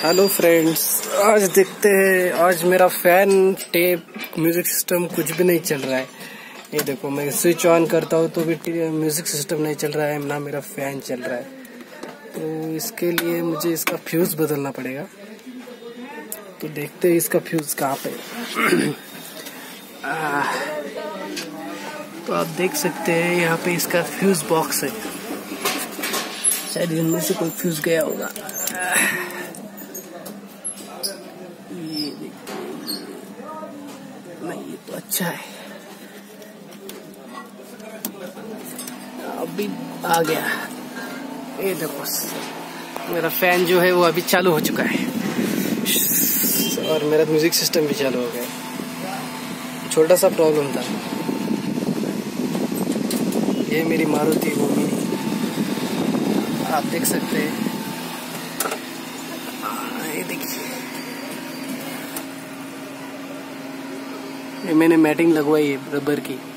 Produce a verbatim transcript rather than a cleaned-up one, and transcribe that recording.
Hello friends, आज देखते हैं। आज मेरा फैन टेप म्यूजिक सिस्टम कुछ भी नहीं चल रहा है। ये देखो, मैं स्विच ऑन करता हूँ तो भी म्यूजिक सिस्टम नहीं चल रहा है, ना मेरा फैन चल रहा है। तो इसके लिए मुझे इसका फ्यूज बदलना पड़ेगा। तो देखते हैं इसका फ्यूज कहाँ पे। आ, तो आप देख सकते हैं यहाँ पे इसका फ्यूज बॉक्स है। शायद इनमें से कोई फ्यूज गया होगा। ये देखो, नहीं ये तो अच्छा है, अभी आ गया। ये देखो, मेरा फैन जो है वो अभी चालू हो चुका है और मेरा म्यूजिक सिस्टम भी चालू हो गया। छोटा सा प्रॉब्लम था। ये मेरी मारुति ओमनी, आप देख सकते हैं। ये देखिए, ये मैंने मैटिंग लगवाई है रबर की।